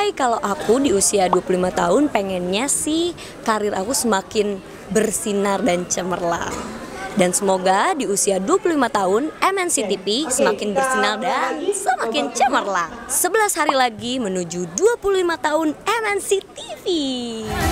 Hai, kalau aku di usia 25 tahun pengennya sih karir aku semakin bersinar dan cemerlang. Dan semoga di usia 25 tahun MNC TV semakin bersinar dan semakin cemerlang. 11 hari lagi menuju 25 tahun MNC TV.